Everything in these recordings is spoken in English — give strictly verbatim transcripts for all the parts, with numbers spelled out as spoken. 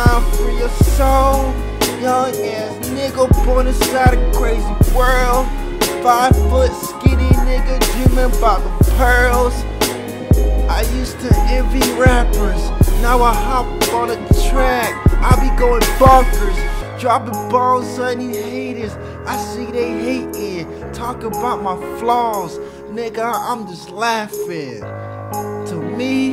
mind, free your soul. Young ass nigga born inside a crazy world. Five foot skinny nigga dreaming about the pearls. I used to envy rappers, now I hop on a track. I be going bonkers, dropping bombs on these haters. I see they hating, talk about my flaws. Nigga, I'm just laughing. To me,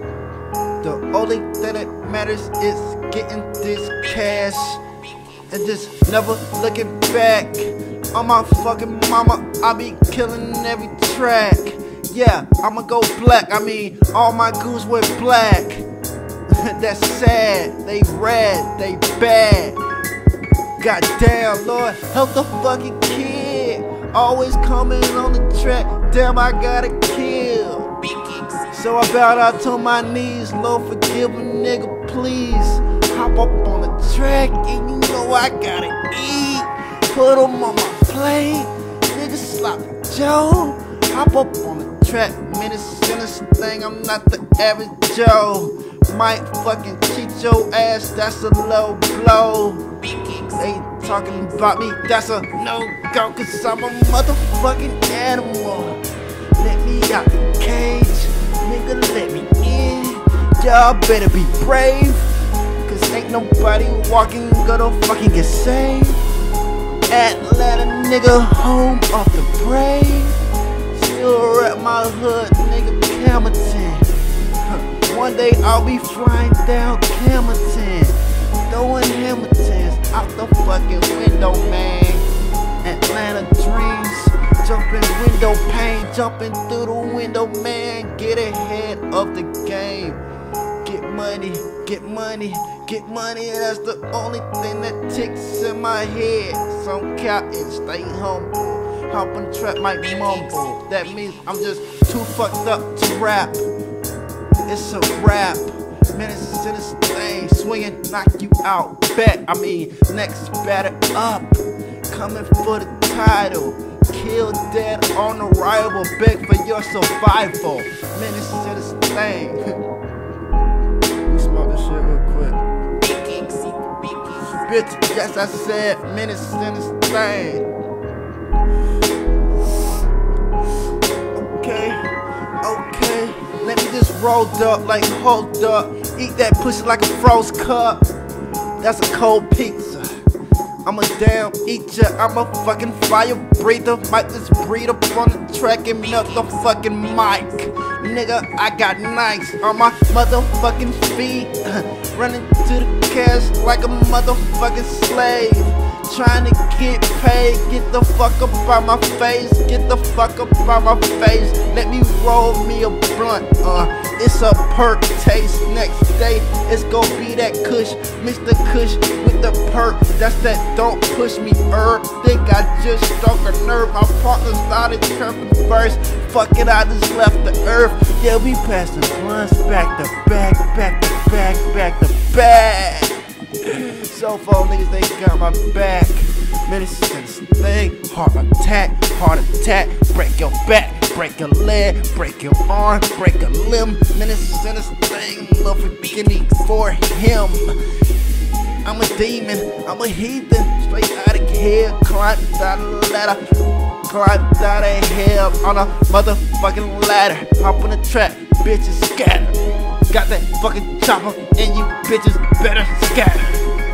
the only thing that matters is getting this cash and just never looking back. On my fucking mama, I be killing every track. Yeah, I'ma go black, I mean, all my goons went black. That's sad, they red, they bad. Goddamn, Lord, help the fucking kid. Always coming on the track, damn, I gotta kill. So I bowed out to my knees, Lord, forgive a nigga, please. Hop up on the track, and you know I gotta eat. Put them on my plate, nigga sloppy Joe. Hop up on the track, menace in this thing, I'm not the average Joe. Might fucking cheat your ass, that's a low blow. They talking about me, that's a no-go, cause I'm a motherfucking animal. Let me out the cage, nigga, let me in. Y'all better be brave, cause ain't nobody walking gonna fucking get saved. Atlanta nigga, home off the parade. Still rep my hood, nigga, Camerton. One day I'll be flying down Camerton, throwing Hamiltons out the fucking window, man. Atlanta dreams, jumping window pane, jumping through the window, man. Get ahead of the game. Get money, get money, get money. That's the only thing that ticks in my head. Some cap and stay humble. Hop on the trap, might mumble. That means I'm just too fucked up to rap. It's a rap. Menace in this thing, swinging, knock you out. Bet, I mean, next batter up. Coming for the title. Kill dead on arrival. Beg for your survival. Menace in this thing. Let me smoke this shit real quick. Bitch, yes, I said, menace in this thing. Okay, okay. Let me just roll up, like hold up. Eat that pussy like a froze cup. That's a cold pizza. I'm a damn eater, I'm a fucking fire breather. Might just breathe up on the track and melt the fucking mic. Nigga, I got nice on my motherfucking feet. Running to the cash like a motherfucking slave. Trying to get paid, get the fuck up out my face. Get the fuck up out my face. Let me roll me a blunt, uh it's a perk taste. Next day, it's gon' be that kush. Mix the kush with the perk. That's that don't push me herb. Think I just struck a nerve. My partner started tripping first. Fuck it, I just left the earth. Yeah, we passing blunts back to back, back to back, back to back. So far niggas, they got my back. Man, this is this thing. Heart attack, heart attack. Break your back, break your leg, break your arm, break a limb. Man, this is this thing. Love for him. I'm a demon, I'm a heathen. Straight out of here, climbed down the ladder. Climbed out of here on a motherfucking ladder. Hop on the track, bitches scatter. Got that fucking chopper, and you bitches better scatter.